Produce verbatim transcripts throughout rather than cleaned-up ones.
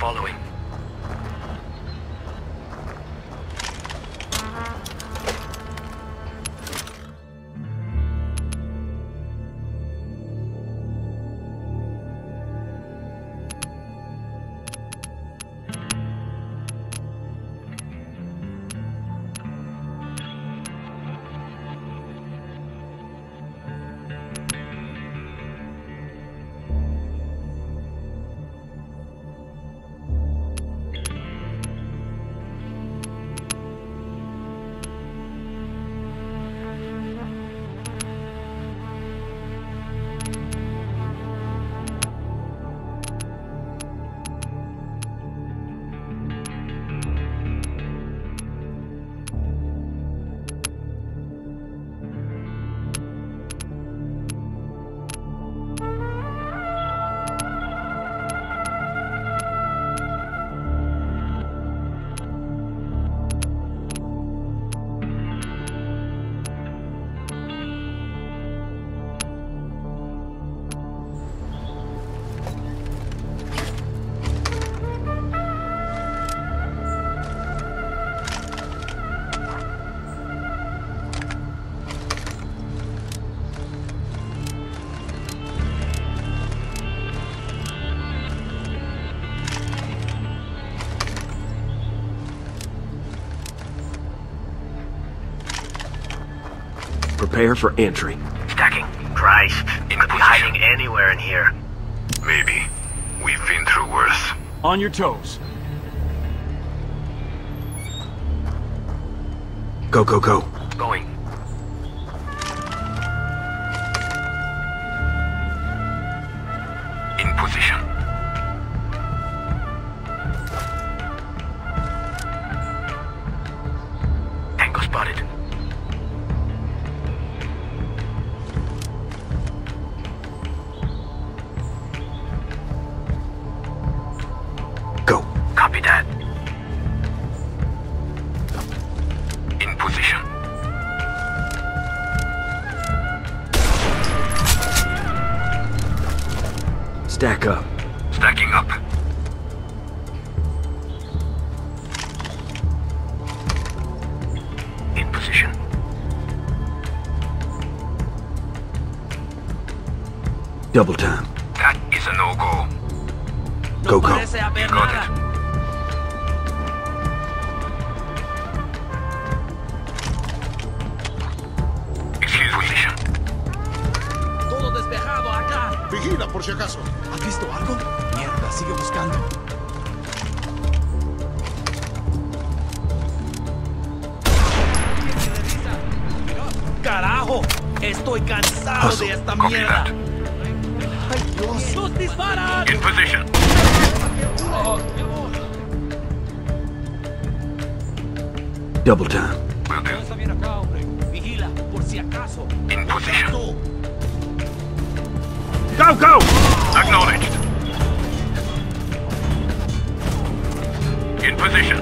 following. Prepare for entry. Stacking. Christ. It could be hiding anywhere in here. Maybe. We've been through worse. On your toes. Go, go, go. Going. In position. Tango spotted. Go. Copy that. In position. Stack up. Stacking up. In position. Double time. That is a no-go. Go, go. Parece haber Got nada. it. Excuse position. Todo despejado acá. Vigila por si acaso. ¿Has visto algo? Mierda, sigue buscando. ¡Carajo! Estoy cansado Hustle. de esta Copy mierda. that. ¡Ay, Dios! ¡Nos disparan! In position. Double time. Will do. Está bien acá, hombre. Vigila, por si acaso. In position. Go, go! Acknowledged. In position.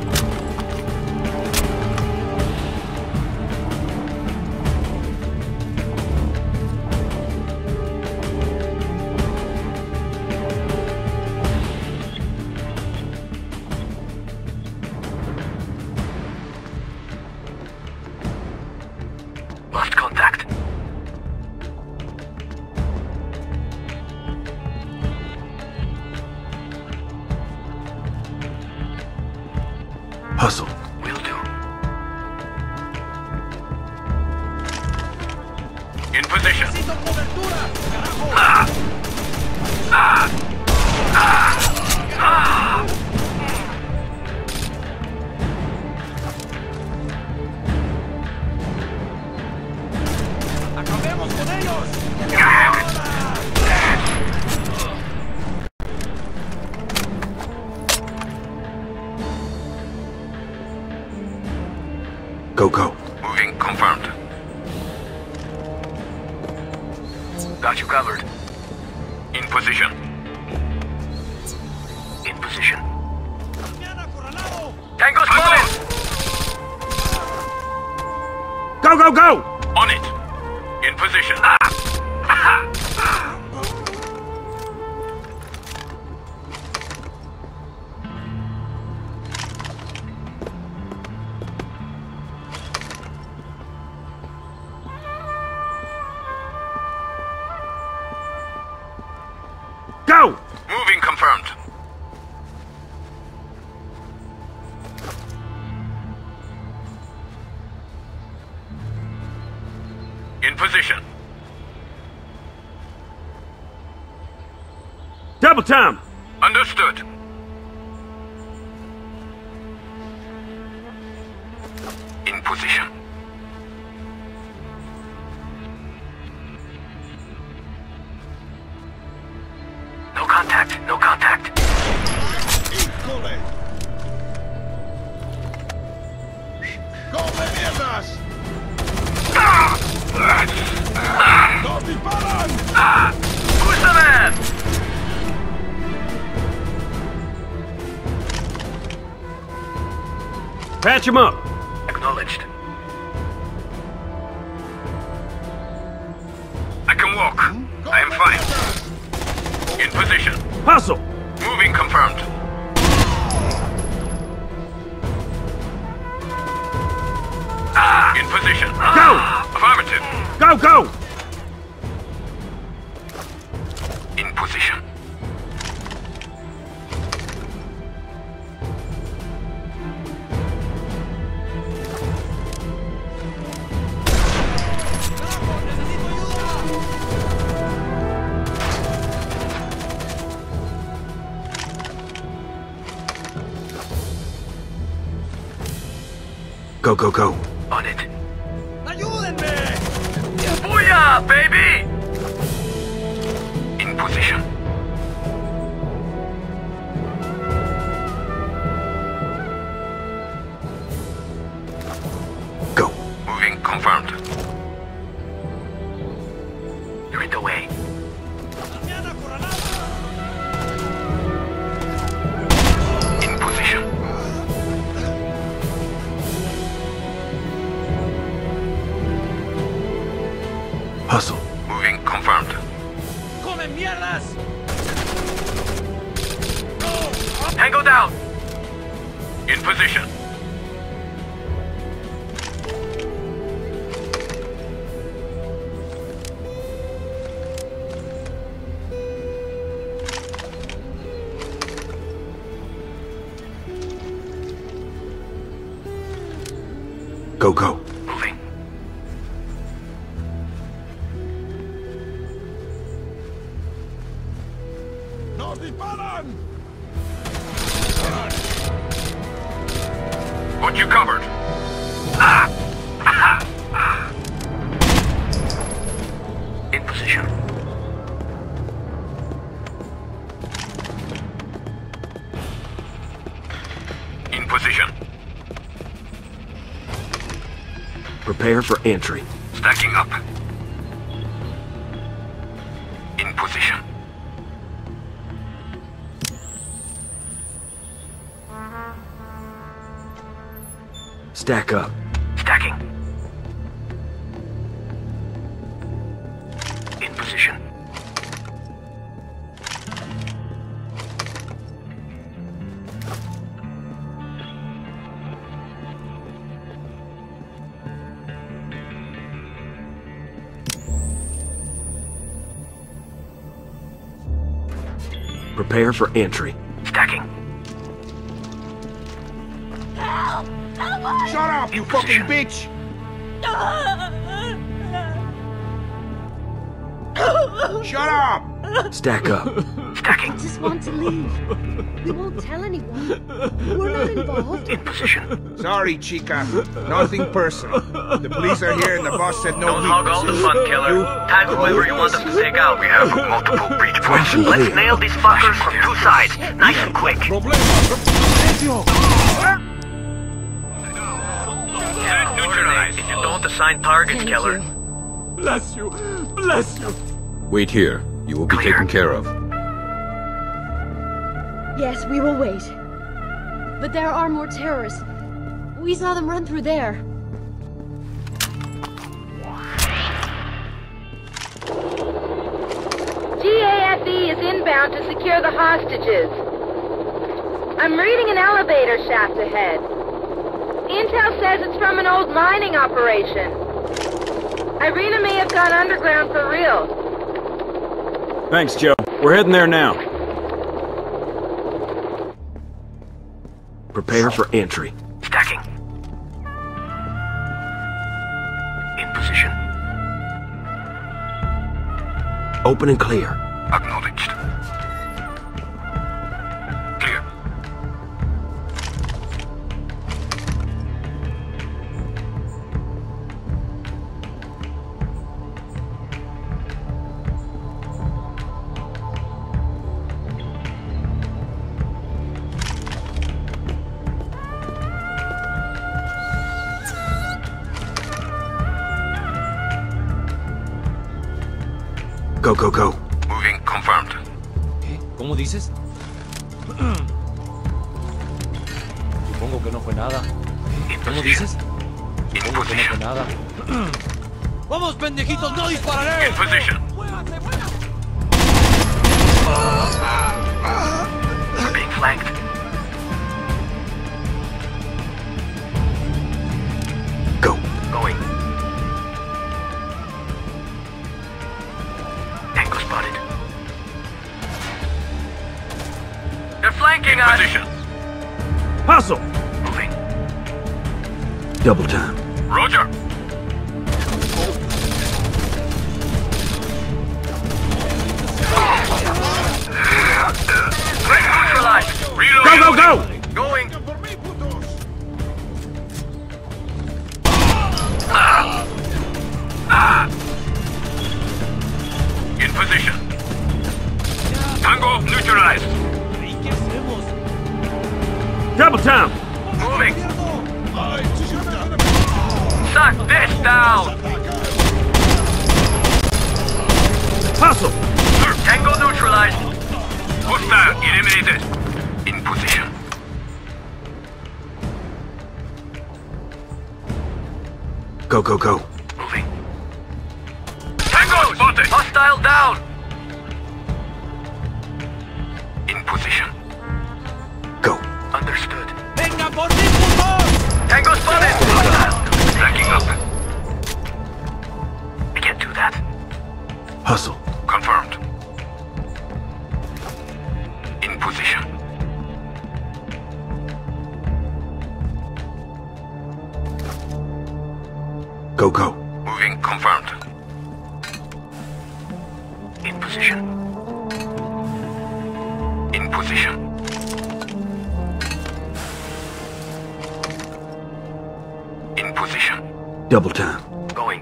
Lost contact. Hustle. Will do. In position. ¡Necesito cobertura! ¡Carajo! Ah. Ah. Ah. Ah. ¡Acabemos con ellos! Go, go. Moving confirmed. Got you covered. In position. In position. ¡Acorralado! Tango spotted! Go, go, go! On it. In position. Moving confirmed. In position. Double time! Understood. In position. No contact, no contact. Income. ¡Come mierdas! ¡Nos disparan! Who's the man? Patch him up! Acknowledged. I can walk. I am fine. In position. Hustle! Moving confirmed. In position. Go! Affirmative. Go, go! In position. Go, go, go. On it. ¡Ayúdenme! Booyah, baby! In position. Go. Moving confirmed. You're in the way. In position. Hustle. Moving confirmed. ¡Come mierdas! Tango down! In position. Go, go. Moving. ¡Nos disparan! Got you covered. In position. In position. Prepare for entry. Stacking up. In position. Stack up. Stacking. In position. Prepare for entry. Stacking. Shut up, you fucking bitch! Shut up! Stack up. Stacking. I just want to leave. We won't tell anyone. We're not involved. In position. Sorry, Chica. Nothing personal. The police are here and the boss said no Don't hog all the weaknesses. fun, killer. Tag whoever you want us to take out. We have multiple breach points. Flashing Let's clear. nail these fuckers from two sides. Nice and quick. Neutralized. If you don't assign targets, Thank killer. you. Bless you! Bless you! Wait here. You will be Clear. taken care of. Yes, we will wait. But there are more terrorists. We saw them run through there. G A F E is inbound to secure the hostages. I'm reading an elevator shaft ahead. Intel says it's from an old mining operation. Irina may have gone underground for real. Thanks, Joe. We're heading there now. Prepare for entry. Stacking. In position. Open and clear. Acknowledged. Clear. Go, go, go. Moving confirmed. ¿Qué? ¿Cómo dices? Supongo que no fue nada. In ¿Cómo position. dices? In Supongo que no fue position. nada. ¡Vamos, pendejitos! ¡No In dispararé! position. We're being flanked. Go. Going. Tango spotted. They're flanking us. Position. Hustle! Moving. Double time. Roger. Threat neutralized. Reloading. Go, go, go! Going. For me, putos! In position. Tango neutralized. ¿Y qué hacemos? Double time! Moving. Ay, chichita! Suck this down. Hustle! Tango neutralized. Hostile eliminated. In position. Go, go, go. Moving. Tango spotted. Hostile down. In position. Go. Understood. ¡Venga por mí, putos! Tango spotted. Hostile. Backing up. I can't do that. Hustle. Confirmed. In position. Go, go. Moving confirmed. In position. In position. In position. Double time. Going.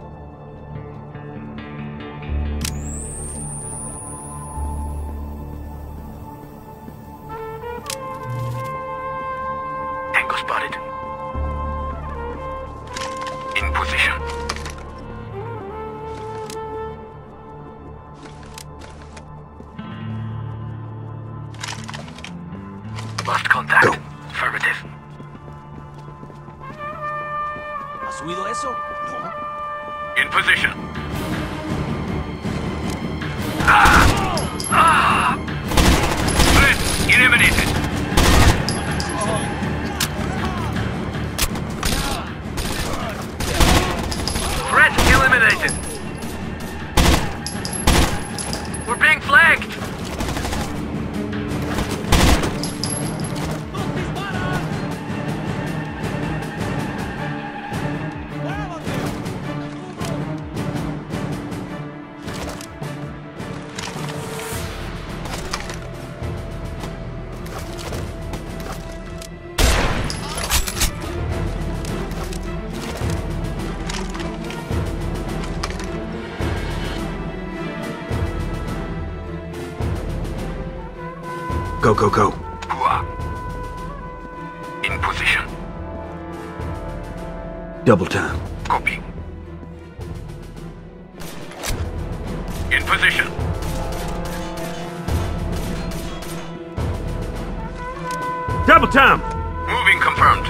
Tango spotted. In position. Lost contact. Go. Affirmative. ¿Has oído eso? In position. Threat eliminated. Threat eliminated. We're being flanked. Go, go, go. Hua. In position. Double time. Copy. In position. Double time! Moving confirmed.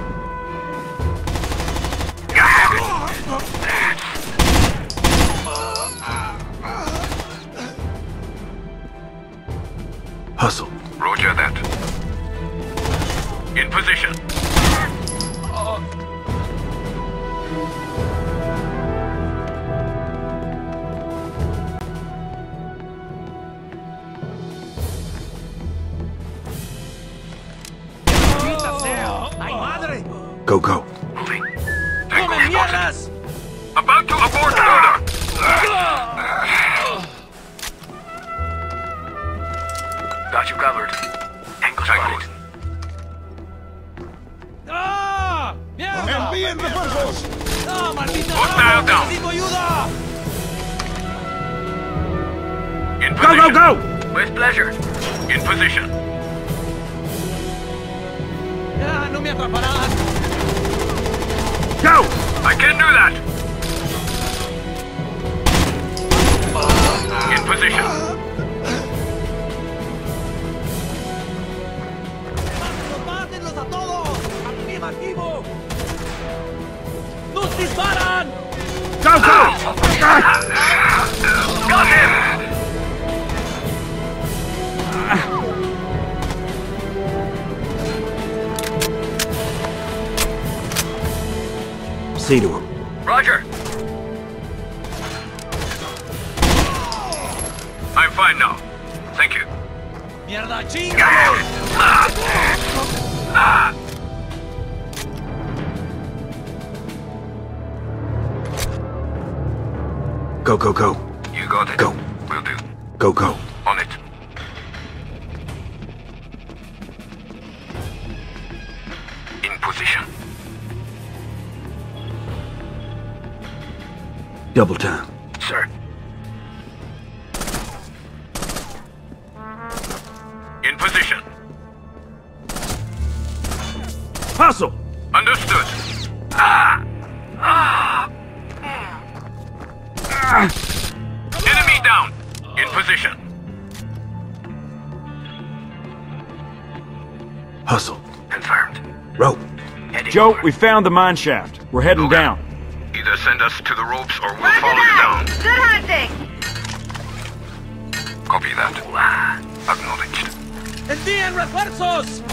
Hustle. Roger that. In position. Go, go. Moving. ¡Come Tango spotted. mierdas! About to abort loader. Got you covered. Tango spotted. ¡Ah! ¡Mierda! Envíen refuerzos. ¡Ah, maldita! Hostile down. ¡Necesito ayuda! In Go, position. go, go! With pleasure. In position. ¡Ya, no me atraparán! Go! I can do that. In position. ¡Mátenlos a todos! ¡Activa activo! ¡Nos disparan! Go, go! Got him. See to him. Roger. I'm fine now. Thank you. ¡Mierda, chinga! Go, go, go. You got it. Go. Will do. Go, go. On it. In position. Double time. Sir. In position. Hustle! Understood. Enemy down. In position. Hustle. Confirmed. Rope. Heading Joe, over. we found the mine shaft. We're heading Okay. down. Either send us to the ropes or we'll Roger follow you that! down. Good hunting! Copy that. Acknowledged. ¡Envíen refuerzos!